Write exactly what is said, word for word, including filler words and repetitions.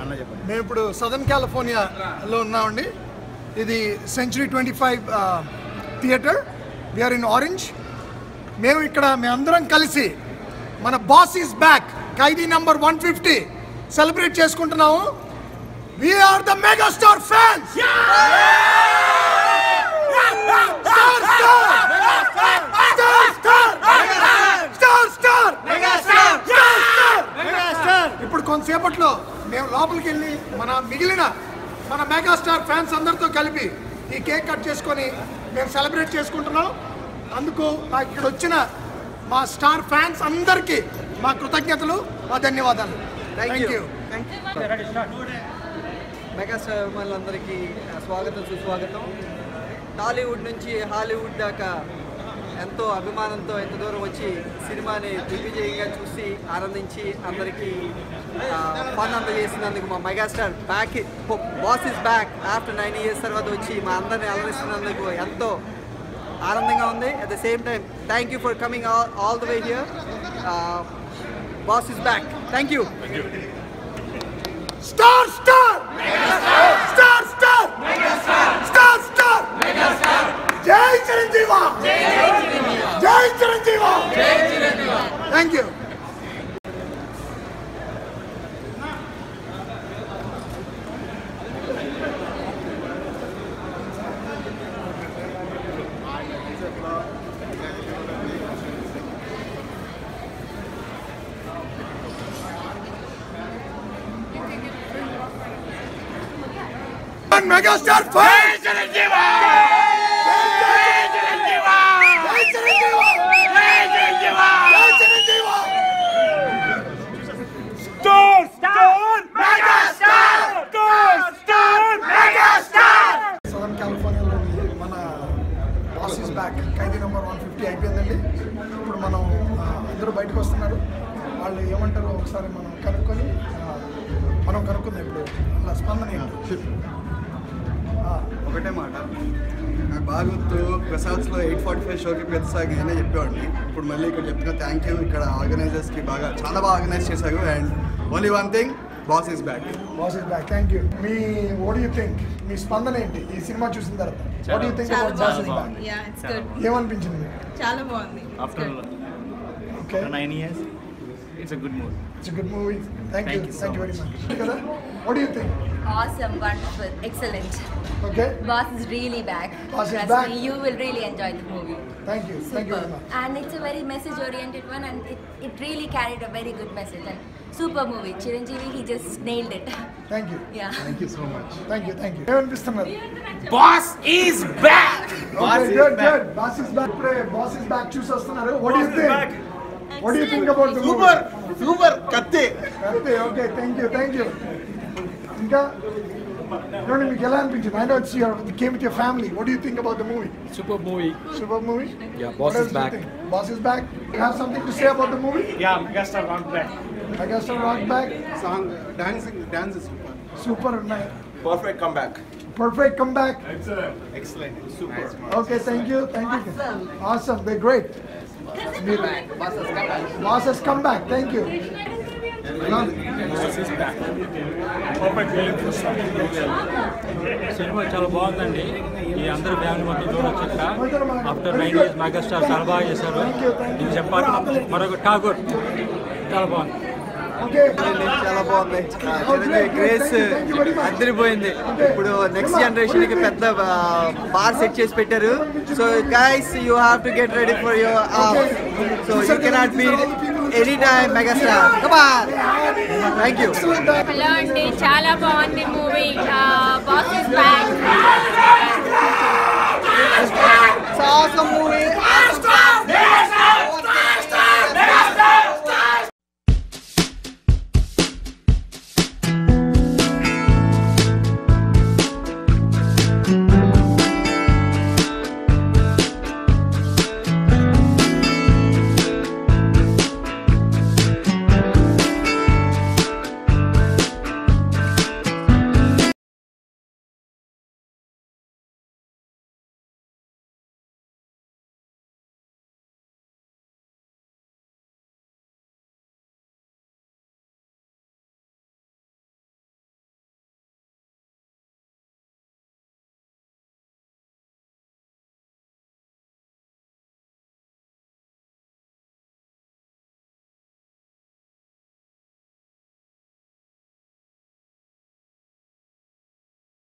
మేము ఇప్పుడు సదర్న్ కాలిఫోర్నియాలో ఉన్నామండి. ఇది century twenty five theatre. We're in Orange. మేము ఇక్కడ మేమందరం కలిసి మన boss is back Khaidi number one fifty celebrate చేసుకుంటున్నాము. We're the megastar fans. ఇప్పుడు కొంతసేపట్లో మేము లోపలికి వెళ్ళి మన మిగిలిన మన మెగాస్టార్ ఫ్యాన్స్ అందరితో కలిపి ఈ కేక్ కట్ చేసుకొని మేము సెలబ్రేట్ చేసుకుంటున్నాం. అందుకు నాకు ఇక్కడ వచ్చిన మా స్టార్ ఫ్యాన్స్ అందరికీ మా కృతజ్ఞతలు, మా ధన్యవాదాలు. Thank you. మెగాస్టార్ అభిమానులందరికీ స్వాగతం, సుస్వాగతం. టాలీవుడ్ నుంచి హాలీవుడ్ దాకా ఎంతో అభిమానంతో ఎంత దూరం వచ్చి సినిమాని దిగ్విజయంగా చూసి ఆనందించి అందరికీ ఫన్ అందజేసినందుకు మా megastar back, boss is back after nine years తర్వాత వచ్చి మా అందరిని అలరిస్తున్నందుకు ఎంతో ఆనందంగా ఉంది. At the same time thank you for coming all all the way here. Boss is back. Thank you. Star star star star star star జై చిరంజీవి, జై Chiranjeevi. Thank you. Megastar fans! Jai Chiranjeeva! Jai Chiranjeeva! Jai Chiranjeeva! Jai Chiranjeeva! Jai Chiranjeeva! Star Star Megastar! Star Star Megastar! Southern California లో మన boss is back Khaidi number one fifty అయిపోయిందండి. ఇప్పుడు మనం అందరూ బయటకు వస్తున్నారు. వాళ్ళు ఏమంటారో ఒకసారి మనం కనుక్కొని మనం కనుక్కుందాం. ఇప్పుడు అలా స్పందన ఏంటి? ఒకటే మాట, నాకు బాగా గుర్తు ప్రసాద్స్లో ఎయిట్ ఫార్టీ ఫైవ్ షోకి ప్రతిసారి నేనే చెప్పేవాడిని. ఇప్పుడు మళ్ళీ ఇక్కడ చెప్తున్నా థ్యాంక్ యూ. ఇక్కడ ఆర్గనైజర్స్కి బాగా చాలా బాగా ఆర్గనైజ్ చేశారు. And only one thing, boss is back. Boss is back. Thank you. మీ వాట్ డు యు థింక్? మీ స్పందన ఏంటి ఈ సినిమా చూసిన తర్వాత? What do you think about boss is back? Yeah, it's good. ఏమనిపించింది? చాలా బాగుంది. After okay nine years it's a good movie. It's a good movie. Thank, Thank you. you so Thank you very much. much. What do you think? Awesome, wonderful, excellent. Okay. Boss is really back. Boss is Trust back. me, you will really enjoy the movie. Thank you. Super. Thank you very much. And it's a very message-oriented one, and it, it really carried a very good message. And super movie. Chiranjeevi, he just nailed it. Thank you. Yeah. Thank you so much. Thank you. Thank you. ఏమనిపిస్తున్నారు? Boss is back. Okay, good, good. Boss is back. ఇప్పుడే Boss is back చూసి వస్తున్నారు. What do you think? What do you think about the movie? Super super కత్తి. కత్తి. Okay, thank you. Thank you. ఇంకా చూడండి, మీకు ఎలా అనిపించింది? I know it's your you came with your family. What do you think about the movie? Super movie. Super movie? Yeah, Boss is back. Boss is back. You have something to say about the movie? Yeah, Megastar rock back. Megastar rock back. Song dancing dance is super. Super nice. Perfect come back. Perfect comeback. Excellent super. Okay, thank you. Thank you. Awesome. They're great. Boss has come back. Thank you. సినిమా చాలా బాగుందండి. ఈ అందరు family మొత్తం చూడొచ్చు. ఇక్కడ after nine years megastar చాలా బాగా చేశారు. ఇది చెప్పాలి మరొక ఠాగూర్ చాలా బాగుంది. చాలా బాగుంది. చిరంజీవి గ్రేస్ అదిరిపోయింది. ఇప్పుడు నెక్స్ట్ జనరేషన్ కి పెద్ద బార్ సెట్ చేసి పెట్టారు. So guys you have to get ready for your so you cannot beat any time megastar. Come on. Thank you. Hello అండి, చాలా బాగుంది movie. Boss is back. It's awesome movie.